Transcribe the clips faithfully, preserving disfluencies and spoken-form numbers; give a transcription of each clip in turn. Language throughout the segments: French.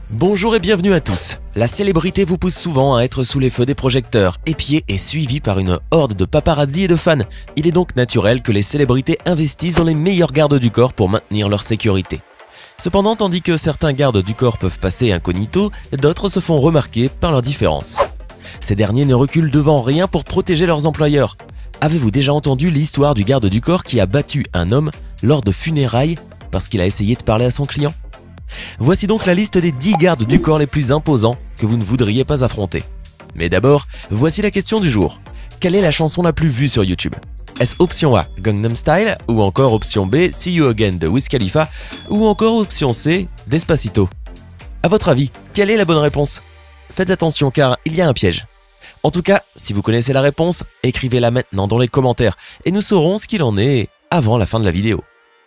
Bonjour et bienvenue à tous. La célébrité vous pousse souvent à être sous les feux des projecteurs, épié et suivi par une horde de paparazzi et de fans. Il est donc naturel que les célébrités investissent dans les meilleurs gardes du corps pour maintenir leur sécurité. Cependant, tandis que certains gardes du corps peuvent passer incognito, d'autres se font remarquer par leurs différences. Ces derniers ne reculent devant rien pour protéger leurs employeurs. Avez-vous déjà entendu l'histoire du garde du corps qui a battu un homme lors de funérailles parce qu'il a essayé de parler à son client? Voici donc la liste des dix gardes du corps les plus imposants que vous ne voudriez pas affronter. Mais d'abord, voici la question du jour. Quelle est la chanson la plus vue sur YouTube? Est-ce option A, Gangnam Style, ou encore option B, See You Again de Wiz Khalifa, ou encore option C, Despacito? À votre avis, quelle est la bonne réponse? Faites attention car il y a un piège. En tout cas, si vous connaissez la réponse, écrivez-la maintenant dans les commentaires et nous saurons ce qu'il en est avant la fin de la vidéo.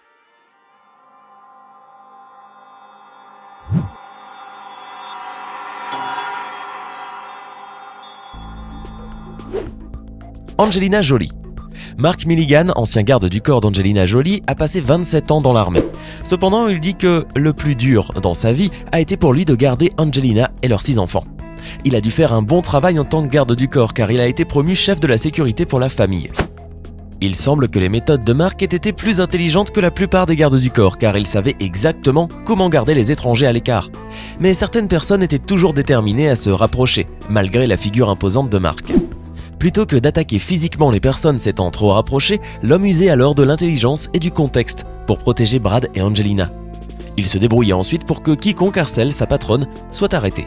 Angelina Jolie. Mark Milligan, ancien garde du corps d'Angelina Jolie, a passé vingt-sept ans dans l'armée. Cependant, il dit que le plus dur dans sa vie a été pour lui de garder Angelina et leurs six enfants. Il a dû faire un bon travail en tant que garde du corps car il a été promu chef de la sécurité pour la famille. Il semble que les méthodes de Mark aient été plus intelligentes que la plupart des gardes du corps car il savait exactement comment garder les étrangers à l'écart. Mais certaines personnes étaient toujours déterminées à se rapprocher, malgré la figure imposante de Mark. Plutôt que d'attaquer physiquement les personnes s'étant trop rapprochées, l'homme usait alors de l'intelligence et du contexte pour protéger Brad et Angelina. Il se débrouillait ensuite pour que quiconque harcèle sa patronne soit arrêté.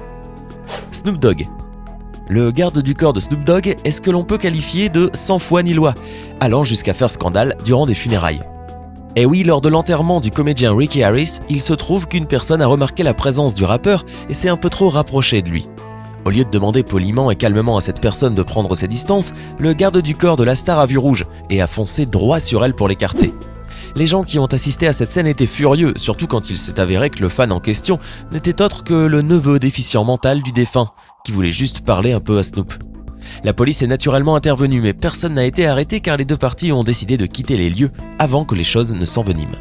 Snoop Dogg. Le garde du corps de Snoop Dogg est ce que l'on peut qualifier de sans foi ni loi, allant jusqu'à faire scandale durant des funérailles. Et oui, lors de l'enterrement du comédien Ricky Harris, il se trouve qu'une personne a remarqué la présence du rappeur et s'est un peu trop rapprochée de lui. Au lieu de demander poliment et calmement à cette personne de prendre ses distances, le garde du corps de la star a vu rouge et a foncé droit sur elle pour l'écarter. Les gens qui ont assisté à cette scène étaient furieux, surtout quand il s'est avéré que le fan en question n'était autre que le neveu déficient mental du défunt, qui voulait juste parler un peu à Snoop. La police est naturellement intervenue, mais personne n'a été arrêté car les deux parties ont décidé de quitter les lieux avant que les choses ne s'enveniment.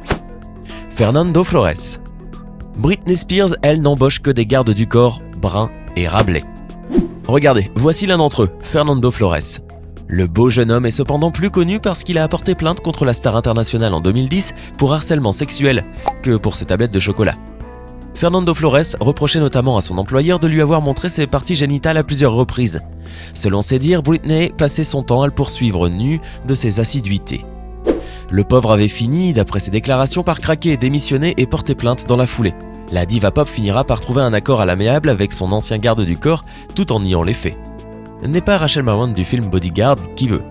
Fernando Flores. Britney Spears, elle, n'embauche que des gardes du corps bruns et Rabelais. Regardez, voici l'un d'entre eux, Fernando Flores. Le beau jeune homme est cependant plus connu parce qu'il a apporté plainte contre la star internationale en deux mille dix pour harcèlement sexuel que pour ses tablettes de chocolat. Fernando Flores reprochait notamment à son employeur de lui avoir montré ses parties génitales à plusieurs reprises. Selon ses dires, Britney passait son temps à le poursuivre nu de ses assiduités. Le pauvre avait fini, d'après ses déclarations, par craquer, démissionner et porter plainte dans la foulée. La diva pop finira par trouver un accord à l'amiable avec son ancien garde du corps tout en niant les faits. N'est pas Rachel Marwan du film Bodyguard qui veut.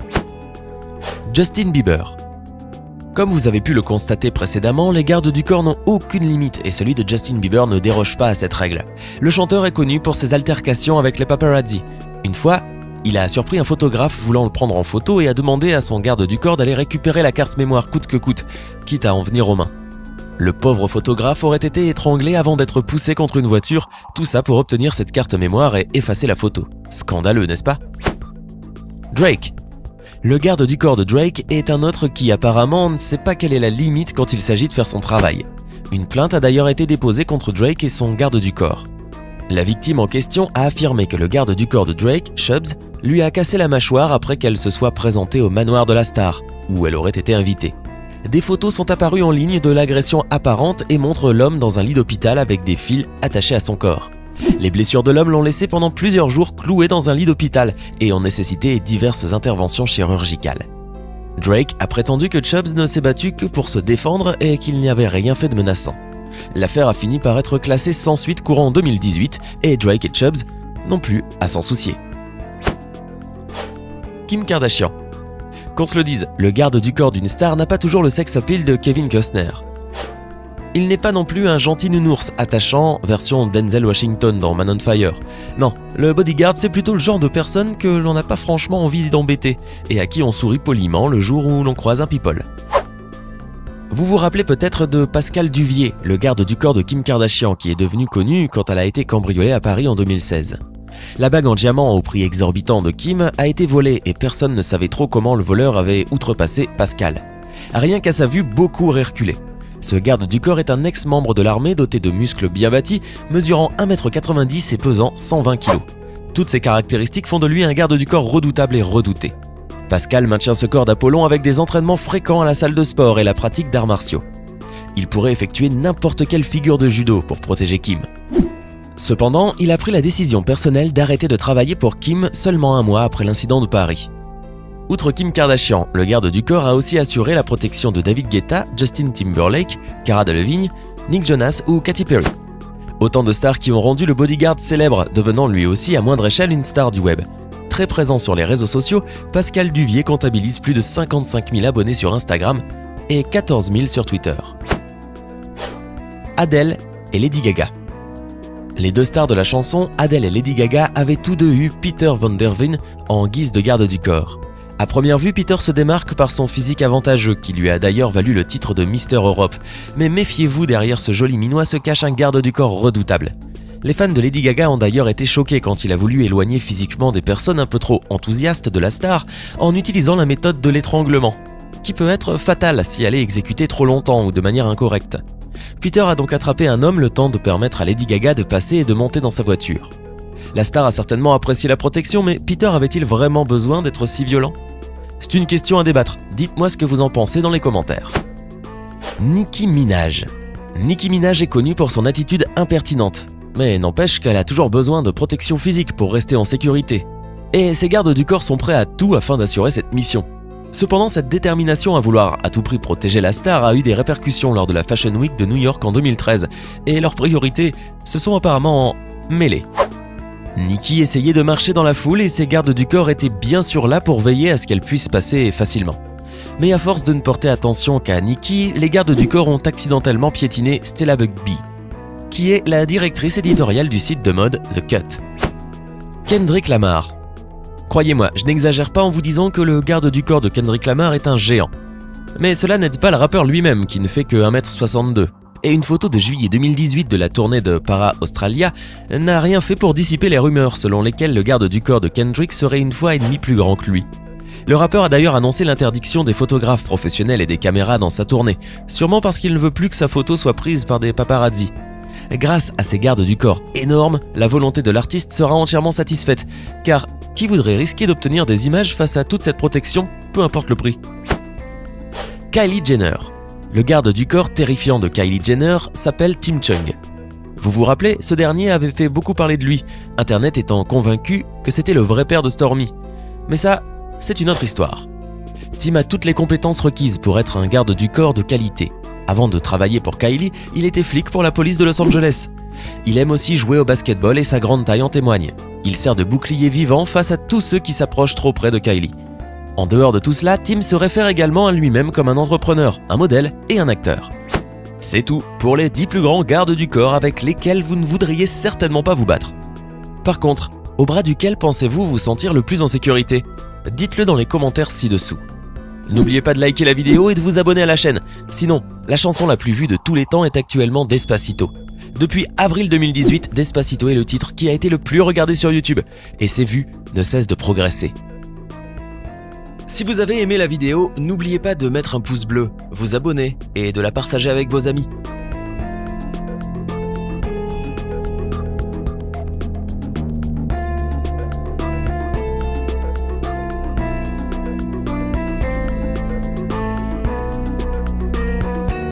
Justin Bieber. Comme vous avez pu le constater précédemment, les gardes du corps n'ont aucune limite et celui de Justin Bieber ne déroge pas à cette règle. Le chanteur est connu pour ses altercations avec les paparazzi. Une fois, il a surpris un photographe voulant le prendre en photo et a demandé à son garde du corps d'aller récupérer la carte mémoire coûte que coûte, quitte à en venir aux mains. Le pauvre photographe aurait été étranglé avant d'être poussé contre une voiture, tout ça pour obtenir cette carte mémoire et effacer la photo. Scandaleux, n'est-ce pas? Drake. Le garde du corps de Drake est un autre qui apparemment ne sait pas quelle est la limite quand il s'agit de faire son travail. Une plainte a d'ailleurs été déposée contre Drake et son garde du corps. La victime en question a affirmé que le garde du corps de Drake, Chubbs, lui a cassé la mâchoire après qu'elle se soit présentée au manoir de la star, où elle aurait été invitée. Des photos sont apparues en ligne de l'agression apparente et montrent l'homme dans un lit d'hôpital avec des fils attachés à son corps. Les blessures de l'homme l'ont laissé pendant plusieurs jours cloué dans un lit d'hôpital et ont nécessité diverses interventions chirurgicales. Drake a prétendu que Chubbs ne s'est battu que pour se défendre et qu'il n'y avait rien fait de menaçant. L'affaire a fini par être classée sans suite courant en deux mille dix-huit et Drake et Chubbs n'ont plus à s'en soucier. Kim Kardashian. Qu'on se le dise, le garde du corps d'une star n'a pas toujours le sex appeal de Kevin Costner. Il n'est pas non plus un gentil nounours attachant version Denzel Washington dans Man on Fire. Non, le bodyguard c'est plutôt le genre de personne que l'on n'a pas franchement envie d'embêter et à qui on sourit poliment le jour où l'on croise un people. Vous vous rappelez peut-être de Pascal Duvier, le garde du corps de Kim Kardashian qui est devenu connu quand elle a été cambriolée à Paris en deux mille seize. La bague en diamant au prix exorbitant de Kim a été volée et personne ne savait trop comment le voleur avait outrepassé Pascal. Rien qu'à sa vue, beaucoup auraient reculé. Ce garde du corps est un ex-membre de l'armée doté de muscles bien bâtis, mesurant un mètre quatre-vingt-dix et pesant cent vingt kilos. Toutes ces caractéristiques font de lui un garde du corps redoutable et redouté. Pascal maintient ce corps d'Apollon avec des entraînements fréquents à la salle de sport et la pratique d'arts martiaux. Il pourrait effectuer n'importe quelle figure de judo pour protéger Kim. Cependant, il a pris la décision personnelle d'arrêter de travailler pour Kim seulement un mois après l'incident de Paris. Outre Kim Kardashian, le garde du corps a aussi assuré la protection de David Guetta, Justin Timberlake, Cara Delevingne, Nick Jonas ou Katy Perry. Autant de stars qui ont rendu le bodyguard célèbre, devenant lui aussi à moindre échelle une star du web. Très présent sur les réseaux sociaux, Pascal Duvier comptabilise plus de cinquante-cinq mille abonnés sur Instagram et quatorze mille sur Twitter. Adele et Lady Gaga. Les deux stars de la chanson, Adele et Lady Gaga, avaient tous deux eu Peter Van Der Veen en guise de garde du corps. À première vue, Peter se démarque par son physique avantageux, qui lui a d'ailleurs valu le titre de Mister Europe. Mais méfiez-vous, derrière ce joli minois se cache un garde du corps redoutable. Les fans de Lady Gaga ont d'ailleurs été choqués quand il a voulu éloigner physiquement des personnes un peu trop enthousiastes de la star en utilisant la méthode de l'étranglement, qui peut être fatale si elle est exécutée trop longtemps ou de manière incorrecte. Peter a donc attrapé un homme le temps de permettre à Lady Gaga de passer et de monter dans sa voiture. La star a certainement apprécié la protection, mais Peter avait-il vraiment besoin d'être si violent? C'est une question à débattre, dites-moi ce que vous en pensez dans les commentaires. Nicki Minaj. Nicki Minaj est connue pour son attitude impertinente, mais n'empêche qu'elle a toujours besoin de protection physique pour rester en sécurité. Et ses gardes du corps sont prêts à tout afin d'assurer cette mission. Cependant, cette détermination à vouloir à tout prix protéger la star a eu des répercussions lors de la Fashion Week de New York en deux mille treize, et leurs priorités se sont apparemment mêlées. Nicki essayait de marcher dans la foule et ses gardes du corps étaient bien sûr là pour veiller à ce qu'elle puisse passer facilement. Mais à force de ne porter attention qu'à Nicki, les gardes du corps ont accidentellement piétiné Stella Bugbee, qui est la directrice éditoriale du site de mode The Cut. Kendrick Lamar. Croyez-moi, je n'exagère pas en vous disant que le garde du corps de Kendrick Lamar est un géant. Mais cela n'aide pas le rappeur lui-même qui ne fait que un mètre soixante-deux. Et une photo de juillet deux mille dix-huit de la tournée de Para Australia n'a rien fait pour dissiper les rumeurs selon lesquelles le garde du corps de Kendrick serait une fois et demie plus grand que lui. Le rappeur a d'ailleurs annoncé l'interdiction des photographes professionnels et des caméras dans sa tournée, sûrement parce qu'il ne veut plus que sa photo soit prise par des paparazzi. Grâce à ces gardes du corps énormes, la volonté de l'artiste sera entièrement satisfaite, car qui voudrait risquer d'obtenir des images face à toute cette protection, peu importe le prix? Kylie Jenner. Le garde du corps terrifiant de Kylie Jenner s'appelle Tim Chung. Vous vous rappelez, ce dernier avait fait beaucoup parler de lui, Internet étant convaincu que c'était le vrai père de Stormi. Mais ça, c'est une autre histoire. Tim a toutes les compétences requises pour être un garde du corps de qualité. Avant de travailler pour Kylie, il était flic pour la police de Los Angeles. Il aime aussi jouer au basketball et sa grande taille en témoigne. Il sert de bouclier vivant face à tous ceux qui s'approchent trop près de Kylie. En dehors de tout cela, Tim se réfère également à lui-même comme un entrepreneur, un modèle et un acteur. C'est tout pour les dix plus grands gardes du corps avec lesquels vous ne voudriez certainement pas vous battre. Par contre, au bras duquel pensez-vous vous sentir le plus en sécurité? Dites-le dans les commentaires ci-dessous. N'oubliez pas de liker la vidéo et de vous abonner à la chaîne. Sinon, la chanson la plus vue de tous les temps est actuellement Despacito. Depuis avril deux mille dix-huit, Despacito est le titre qui a été le plus regardé sur YouTube et ses vues ne cessent de progresser. Si vous avez aimé la vidéo, n'oubliez pas de mettre un pouce bleu, vous abonner et de la partager avec vos amis.